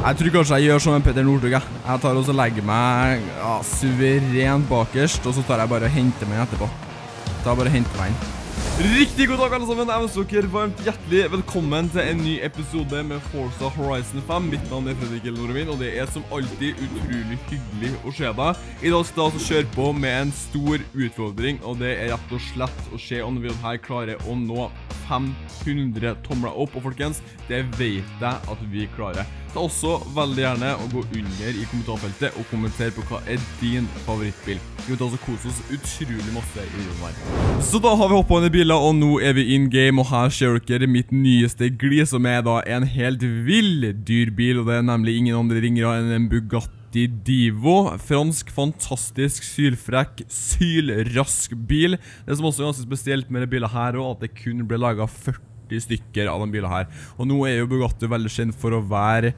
Jeg tror kanskje jeg gjør som en Petter Northug, jeg. Jeg tar og så legger meg suverent bakerst, og så tar jeg bare og henter meg etterpå. Bare henter meg inn. Riktig god dag alle sammen, jeg ønsker dere varmt hjertelig velkommen til en ny episode med Forza Horizon 5. Mitt navn er Fredrik Elnorovin, og det er som alltid utrolig hyggelig å se deg. I dag skal jeg altså kjøre på med en stor utfordring, og det er rett og slett å se om vi her klarer å nå 500 tomler opp, og folkens, det vet jeg at vi klarer. Ta også veldig gjerne å gå under i kommentarfeltet og kommentere på hva er din favorittbil. Vi vil også kose oss utrolig masse i videoen her. Så da har vi hoppet inn i bilen, og nå er vi in game, og her ser dere mitt nyeste gli, som er da en helt vill dyr bil, og det er nemlig ingen andre ringere enn en Bugatti Divo. Fransk, fantastisk, sylfrekk, sylrask bil. Det som også er ganske spesielt med denne bilen her, og at det kun ble laget 40 stykker av den bilen her. Og nå er jo Bugatti veldig kjent for å være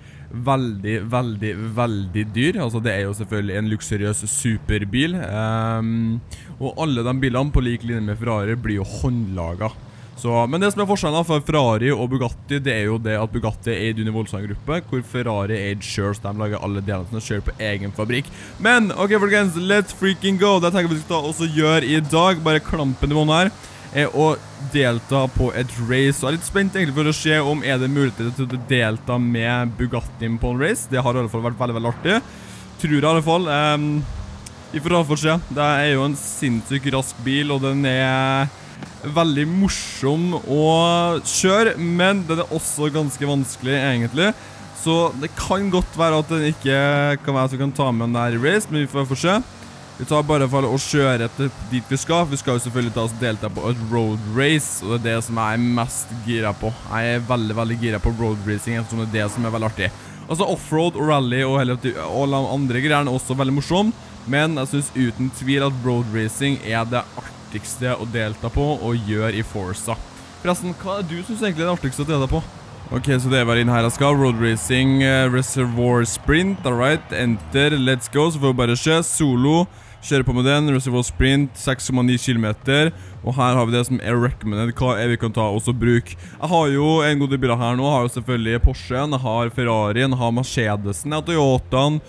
veldig dyr. Altså det er jo selvfølgelig en luksuriøs superbil. Og alle de bilene på lik linje med Ferrari blir jo håndlaget. Men det som er forskjellen for Ferrari og Bugatti, det er jo det at Bugatti er i en voldsom gruppe, hvor Ferrari er selv, så de lager alle delene som kjører på egen fabrikk. Men, ok folkens, let's freaking go! Det tenker vi skal også gjøre i dag. Bare klampen i bånd her er å delta på et race. Og jeg er litt spent egentlig for å se om er det mulighet til å delta med Bugatti på en race. Det har i alle fall vært veldig artig. Tror jeg i alle fall. Vi får i alle fall se. Det er jo en sinnssykt rask bil, og den er veldig morsom å kjøre, men den er også ganske vanskelig egentlig. Så det kan godt være at den ikke kan være at vi kan ta med den der i race, men vi får se. Vi tar bare for å kjøre etter dit vi skal. Vi skal jo selvfølgelig ta oss delta på et road race, og det er det som jeg er mest gira på. Jeg er veldig gira på road racing, ettersom det er det som er veldig artig. Altså offroad og rally og alle andre greier er også veldig morsomt, men jeg synes uten tvil at road racing er det artigste å delta på og gjøre i Forza. Forresten, hva er du synes egentlig er det artigste å delta på? Ok, så det var inn her jeg skal. Road racing, reservoir sprint, alright, enter, let's go. Så får vi bare se, solo. Kjøre på med den, reservoir sprint, 6,9 kilometer. Og her har vi det som er recommended, hva er vi kan ta også bruk. Jeg har jo en god bil her nå, jeg har jo selvfølgelig Porschen, jeg har Ferrarien, jeg har Mercedesen, jeg har Toyotaen.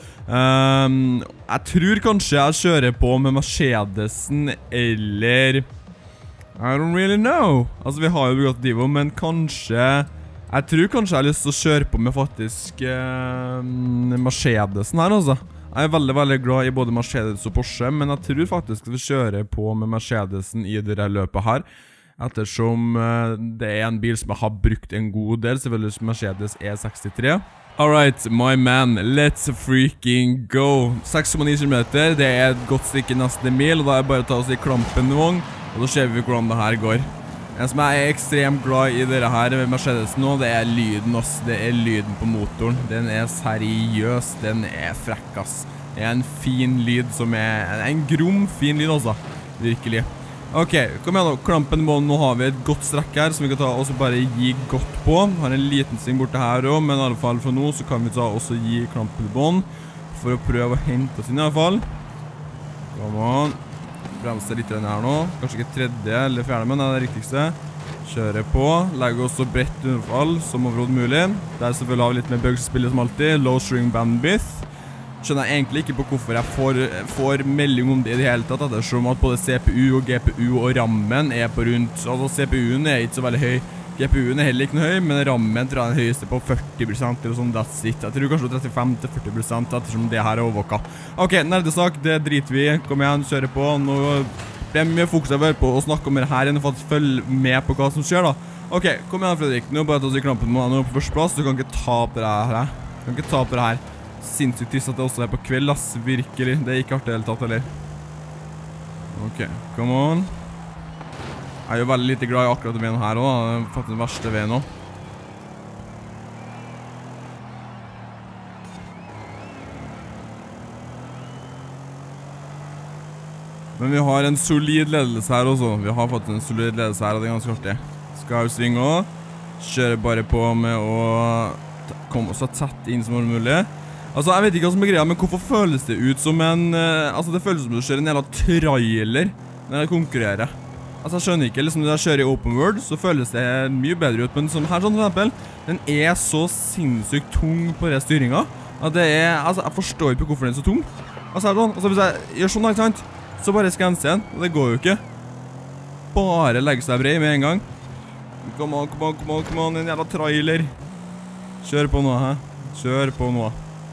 Jeg tror kanskje jeg kjører på med Mercedesen, eller I don't really know. Altså vi har jo Bugatti Divo, men kanskje jeg tror kanskje jeg har lyst til å kjøre på med faktisk Mercedesen her altså. Jeg er veldig glad i både Mercedes og Porsche, men jeg tror faktisk at vi kjører på med Mercedesen i det løpet her, ettersom det er en bil som jeg har brukt en god del, selvfølgelig Mercedes E63. Alright, my man, let's freaking go. 6,9 km, det er et godt stykke neste mil, og da er det bare å ta oss i klampen noen, og da ser vi hvordan det her går. En som jeg er ekstremt glad i dere her med Mercedes nå, det er lyden også. Det er lyden på motoren. Den er seriøs, den er frekk ass. Det er en fin lyd som er en grom fin lyd altså. Virkelig. Ok, kom igjen nå, klampen må. Nå har vi et godt strekk her som vi kan ta og bare gi godt på. Har en liten sving borte her også, men i alle fall fra nå så kan vi ta også gi klampen på bånd for å prøve å hente oss inn i alle fall. Come on. Bremse litt her nå, kanskje ikke tredje eller fjerde, men det er det riktigste. Kjøre på, legge også bredt underfall som overhodet mulig. Det er selvfølgelig av litt mer bugs-spillet som alltid, low string bandwidth. Skjønner jeg egentlig ikke på hvorfor jeg får melding om det i det hele tatt, ettersom at både CPU og GPU og rammen er på rundt, altså CPU-en er ikke så veldig høy. GPU-en er heller ikke noe høy, men rammen tror jeg er den høyeste på 40% eller sånn, that's it. Jeg tror kanskje 35-40% ettersom det her er overvåket. Ok, nerdesak, det driter vi i. Kom igjen, kjøre på. Nå blir jeg mye fokus over på å snakke om det her enn å faktisk følge med på hva som skjer da. Ok, kom igjen Fredrik, nå bare ta oss i klampen med meg nå på første plass. Du kan ikke ta opp det her. Du kan ikke ta opp det her. Sinnssykt trist at det også er på kveld, ass. Virkelig. Det er ikke artig helt tatt, eller? Ok, come on. Jeg er jo veldig lite glad i akkurat den veien her også, det er faktisk den verste veien også. Men vi har en solid ledelse her også. Vi har faktisk en solid ledelse her, og det er ganske artig. Skal vi svinge også. Kjøre bare på med å komme så tett inn som mulig. Altså, jeg vet ikke hva som er greia, men hvorfor føles det ut som en... altså, det føles som du kjører en jævla trailer når jeg konkurrerer. Altså, jeg skjønner ikke, liksom når jeg kjører i open world, så føles det mye bedre ut, men sånn her sånn for eksempel, den er så sinnssykt tung på det styringen, at det er, altså, jeg forstår ikke hvorfor den er så tung. Altså, hvis jeg gjør sånn, ikke sant, så bare skanser den, og det går jo ikke. Bare legge seg brei med en gang. Come on, en jævla trailer. Kjør på nå, hæ? Kjør på nå.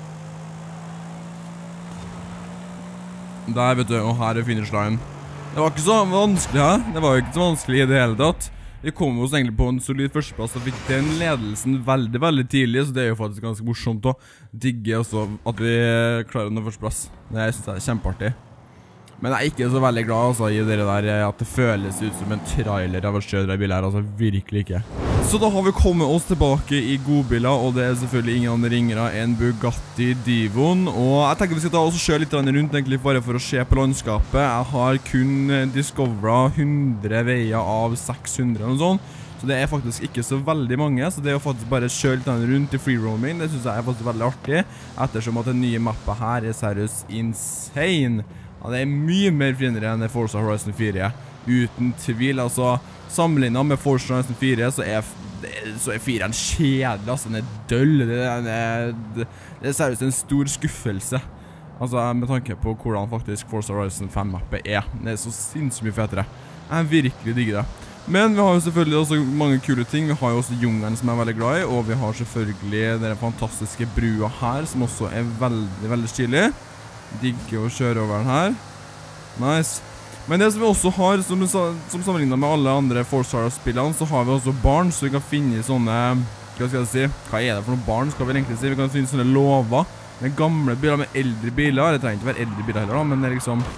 Der, vet du, og her er finish line. Det var ikke så vanskelig, hæ? Det var jo ikke så vanskelig i det hele tatt. Vi kom oss egentlig på en solid førsteplass og fikk den ledelsen veldig, veldig tidlig, så det er jo faktisk ganske morsomt å digge også at vi klarer den førsteplass. Det synes jeg er kjempeartig. Men jeg er ikke så veldig glad altså, i det der at det føles ut som en trailer av å kjøre det bilen her, altså virkelig ikke. Så da har vi kommet oss tilbake i godbiler, og det er selvfølgelig ingen andre ringere enn Bugatti Divoen. Og jeg tenker vi skal ta oss og kjøre litt rundt egentlig bare for å se på landskapet. Jeg har kun discoveret 100 veier av 600 eller noe sånt. Så det er faktisk ikke så veldig mange, så det er å faktisk bare kjøre litt rundt i free roaming, det synes jeg er faktisk veldig artig, ettersom at den nye mappet her er seriøst insane. Ja, det er mye mer finere enn Forza Horizon 4, uten tvil, altså sammenlignet med Forza Horizon 4 så er 4-en kjedelig, altså den er døll, det er seriøst en stor skuffelse, altså med tanke på hvordan faktisk Forza Horizon 5-mappet er, det er så sinnssykt mye fetere, jeg virkelig digger det. Men vi har jo selvfølgelig også mange kule ting, vi har jo også jungelen som jeg er veldig glad i, og vi har selvfølgelig den fantastiske brua her, som også er veldig, veldig stilig. Digger å kjøre over den her. Nice. Men det som vi også har, som sammenlignet med alle andre Forza-spillene, så har vi også barn, så vi kan finne sånne, hva skal jeg si, hva er det for noen barn, skal vi egentlig si? Vi kan finne sånne lover med gamle biler, med eldre biler. Det trenger ikke være eldre biler heller da, men det er liksom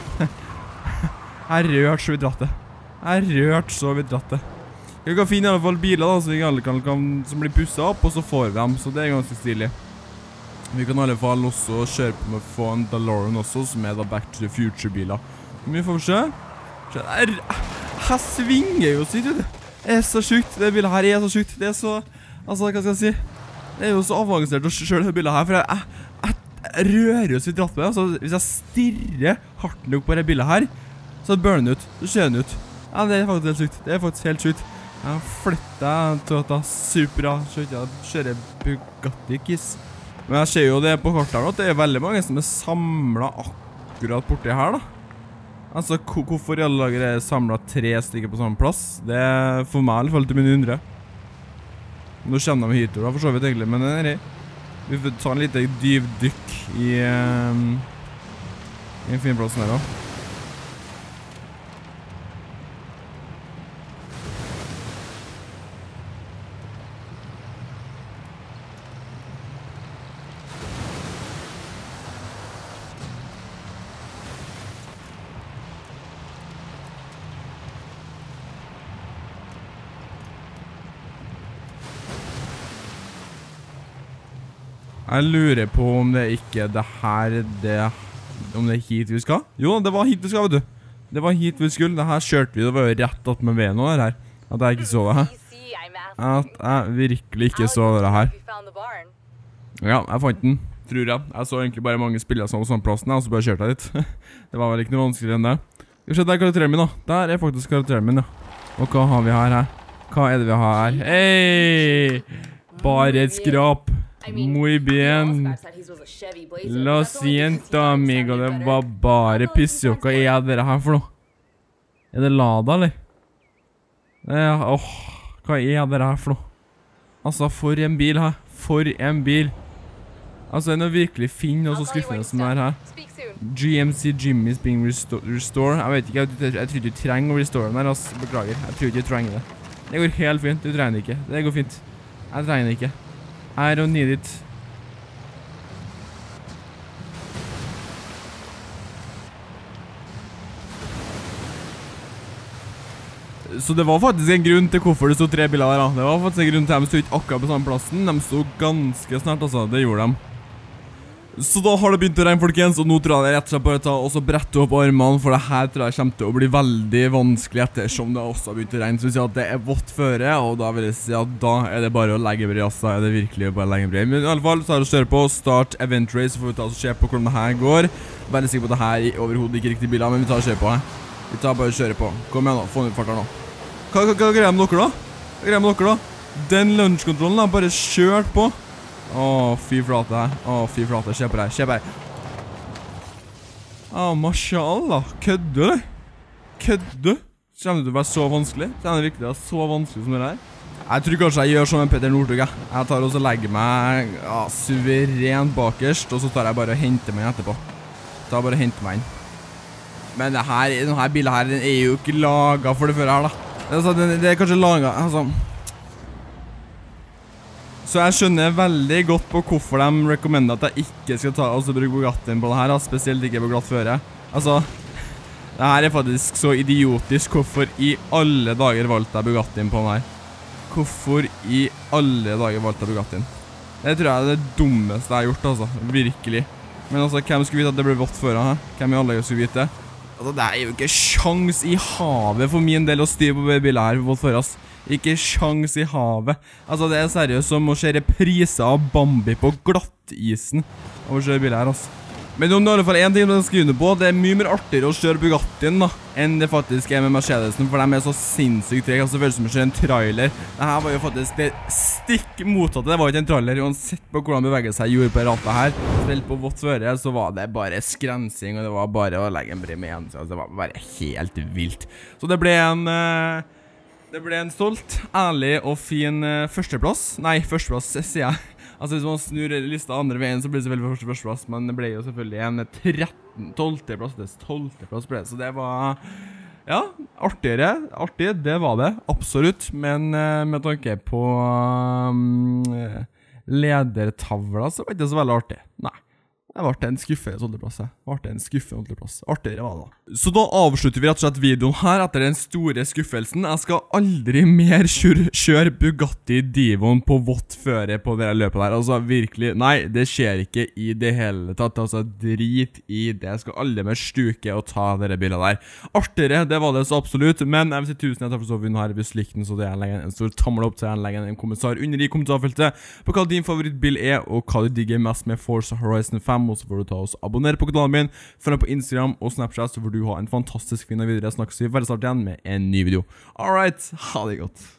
jeg har rørt så vidt rattet. Vi kan finne i alle fall biler da, så vi alle kan som blir pusset opp, og så får vi dem, så det er ganske stilig. Vi kan i alle fall også kjøre på med å få en DeLorean også, som er da Back to the Future-biler. Vi får se. Her svinger jo, sier du det. Det er så sjukt. Det bilet her er så sjukt. Det er så, altså, hva skal jeg si? Det er jo så avansert å kjøre det bilet her, for jeg rører jo så vidt ratt med det. Altså, hvis jeg stirrer hardt nok på det bilet her, så burner den ut. Så kjører den ut. Ja, det er faktisk helt sykt. Det er faktisk helt sykt. Jeg flytter Toyota Supra, kjører Bugatti Kiss. Men jeg ser jo det på kartet her nå, at det er veldig mange som er samlet akkurat borti her da. Altså, hvorfor i alle dager er samlet 3 stykker på samme plass? Det er for meg i alle fall til min undre. Nå kjenner vi hit da, for så vidt egentlig, men vi får ta en liten dyvdykk i en fin plass her da. Jeg lurer på om det ikke er det her, om det er hit vi skal? Jo, det var hit vi skal, vet du. Det var hit vi skulle, det her kjørte vi, det var jo rett opp med veien og det her. At jeg ikke så det her. At jeg virkelig ikke så det her. Ja, jeg fant den, tror jeg. Jeg så egentlig bare mange spillere som var sånn plassen, og så bare kjørte jeg dit. Det var vel ikke noe vanskeligere enn det. Skal vi se, der er karakteren min da. Der er faktisk karakteren min, ja. Og hva har vi her? Hva er det vi har her? Hei! Bare et skrap. Muy bien. Lo siento, amigo. Det var bare piss. Hva er dere her for noe? Er det Lada, eller? Hva er dere her for noe? Altså, for en bil her. For en bil. Altså, det er virkelig fin og så skuffende som det er her. GMC Jimmy's being restored. Jeg vet ikke, jeg tror ikke du trenger å restore den her, altså. Beklager, jeg tror ikke du trenger det. Det går helt fint, du trenger det ikke. Det går fint. Jeg trenger det ikke. I don't need it. Så det var faktisk en grunn til hvorfor det stod 3 biler der da. Det var faktisk en grunn til at de stod ikke akkurat på samme plassen. De stod ganske snart, altså. Det gjorde de. Så da har det begynt å regne, folkens, og nå tror jeg det er rett og slett bare å ta og så brette opp armene, for det her tror jeg kommer til å bli veldig vanskelig ettersom det også har begynt å regne. Så vi sier at det er vått føre, og da vil jeg si at da er det bare å legge bry, altså. Er det virkelig bare å legge bry. Men i alle fall så har vi å kjøre på Start Event Race, så får vi ta og se på hvordan det her går. Veldig sikker på at det her er overhodet ikke riktig biler, men vi tar og kjører på her. Vi tar bare og kjører på. Kom igjen da, få den ut fart her nå. Hva greier med dere da? Hva greier med dere da? Den lunsjkontrollen har bare kjørt på. Fy flate her. Fy flate, se på deg, se på deg. Mashallah. Kødder du, eller? Kødder? Kommer det til å være så vanskelig? Kommer det virkelig til å være så vanskelig som det her? Jeg tror kanskje jeg gjør som en Petter Northug. Jeg tar og så legger meg suverent bakerst, og så tar jeg bare og henter meg etterpå. Tar bare og henter meg inn. Men denne bilen her, den er jo ikke laget for det før her da. Det er kanskje laget, altså. Så jeg skjønner veldig godt på hvorfor de rekommenderer at jeg ikke skal ta og bruke Bugattien på det her, spesielt ikke på glatt føre. Altså, det her er faktisk så idiotisk. Hvorfor i alle dager valgte jeg Bugattien på den her? Hvorfor i alle dager valgte jeg Bugattien? Det tror jeg er det dummeste jeg har gjort, altså. Virkelig. Men altså, hvem skulle vite at det ble vått før, hæ? Hvem i alle dager skulle vite? Altså, det er jo ikke sjans i havet for min del å styre på bilen her vått før, ass. Ikke sjans i havet. Altså, det er seriøst som å se repriser av Bambi på glattisen av å kjøre bilen her, ass. Men om det er i hvert fall en ting man skal under på, det er mye mer artigere å kjøre Bugattien da, enn det faktisk er med Mercedesen, for de er så sinnssykt treg, altså føles som å kjøre en trailer. Dette var jo faktisk det stikk motsatte, det var ikke en trailer, uansett på hvordan beveget seg gjorde på rattet her. Selv på vått føre, så var det bare skrensing, og det var bare å legge en brim igjen, så det var bare helt vilt. Så det ble en stolt, ærlig og fin førsteplass. Nei, førsteplass, sier jeg. Altså hvis man snur lista andre veien, så blir det selvfølgelig førsteplass, men det ble jo selvfølgelig en 12. plass, så det var, ja, artig, det var det, absolutt, men med tanke på ledertavla, så var det ikke så veldig artig, nei. Det ble en skuffende 12. plass. Artigere var det da. Så da avslutter vi rett og slett videoen her etter den store skuffelsen. Jeg skal aldri mer kjøre Bugatti Divoen på vått føre på det løpet der. Altså virkelig, nei, det skjer ikke i det hele tatt. Altså drit i det. Jeg skal aldri mer stuke og ta dere bilene der. Artigere, det var det så absolutt. Men jeg vil si tusen takk for så vidt her. Hvis du likte den, så det er en stor tommel opp til legge en kommentar under i kommentarfeltet på hva din favorittbil er, og hva du digger mest med Forza Horizon 5. Og så får du ta oss abonnere på kanalen min, følg meg på Instagram og Snapchat, så får du ha en fantastisk fin dag videre. Jeg snakkes vi veldig snart igjen med en ny video. Alright, ha det godt.